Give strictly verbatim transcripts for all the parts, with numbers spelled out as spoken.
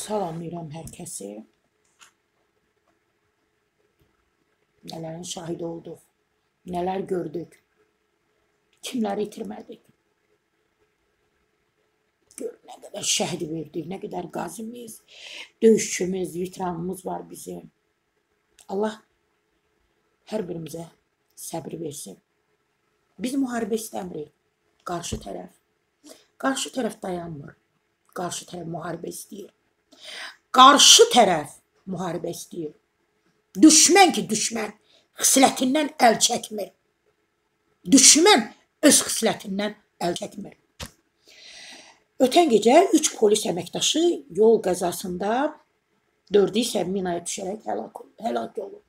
Salamlayıram hər kəsi. Nələrin şahidi olduq, nələr gördük, kimləri itirmədik. Gör, nə qədər şəhid verdik, nə qədər qazimiz, döyüşçümüz, veteranımız var bizim. Allah hər birimizə səbir versin. Biz müharibə istəmirik, qarşı tərəf. Qarşı tərəf dayanmır, qarşı tərəf müharibə istəyir. Qarşı tərəf müharibə istəyir. Düşmən ki, düşmən xislətindən əl çəkmir. Düşmən öz xislətindən əl çəkmir. Ötən gecə üç polis əməkdaşı yol qəzasında, dördü isə minaya düşərək həlak, həlak olub.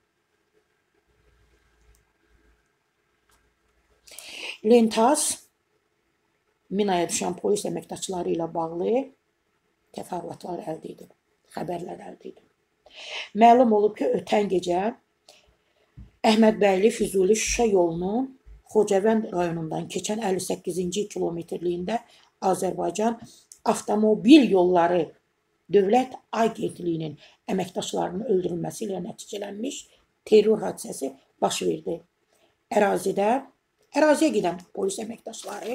Lentas minaya düşən polis əməkdaşları ilə bağlı təfərrüatlar əldə edib, xəbərlər əldə edib. Məlum olub ki, ötən gecə Əhmədbəyli Füzuli Şuşa yolunun Xocavənd rayonundan keçən əlli səkkizinci kilometrliyində Azərbaycan Avtomobil Yolları Dövlət Agentliyinin əməkdaşlarının öldürülməsi ilə nəticələnmiş terror hadisəsi baş verdi. Ərazidə, əraziyə gedən polis əməkdaşları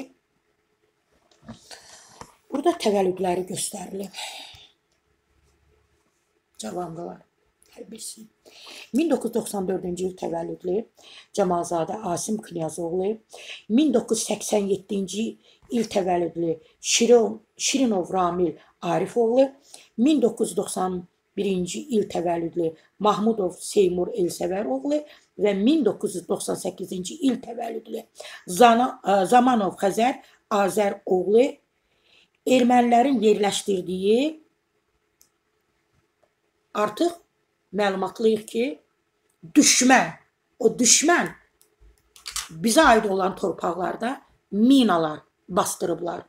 burada təvəllüdləri göstərilib. Cavandılar, hərbisin. min doqquz yüz doxsan dördüncü il təvəllüdlü Camalzadə Asim Knyazoğlu, min doqquz yüz səksən yeddinci il təvəllüdlü Şirinov Ramil Arifoğlu, min doqquz yüz doxsan birinci il təvəllüdlü Mahmudov Seymur Elsəvəroğlu və min doqquz yüz doxsan səkkizinci il təvəllüdlü Zamanov Xəzər Azəroğlu ermənilərin yerləşdirdiyi artıq məlumatlıyıq ki, düşmən, o düşmən bizə aid olan torpaqlarda minalar bastırıblar.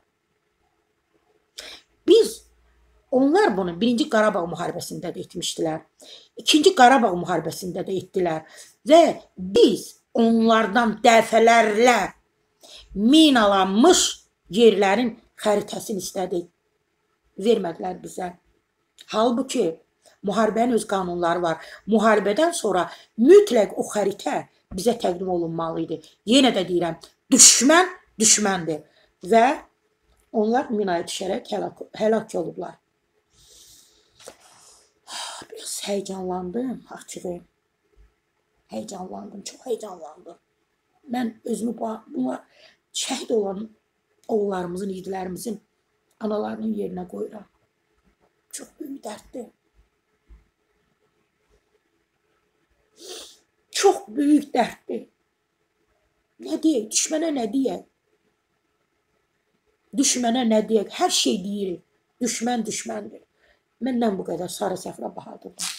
Biz, onlar bunu birinci Qarabağ müharibəsində də etmişdilər, ikinci Qarabağ müharibəsində də etdilər və biz onlardan dəfələrlə minalanmış yerlərin xəritəsini istədik, vermədilər bizə. Halbuki, müharibənin öz qanunları var. Müharibədən sonra mütləq o xəritə bizə təqdim olunmalıydı. Yenə də deyirəm, düşmən düşməndir və onlar minaya düşərək həlak, həlak olublar. Biraz həyəcanlandım, açığı. Həyəcanlandım, çox həyəcanlandım. Mən özümü buna şəhid olan oğullarımızın, yiğidlərimizin analarının yerinə qoyuram. Çox böyük dərddir. Çox böyük dərddir. Nə deyək? Düşmənə nə deyək? Düşmənə nə deyək? Hər şey deyirik. Düşmən düşməndir. Məndən bu qədər. Sarı Səfra Bahadırdır.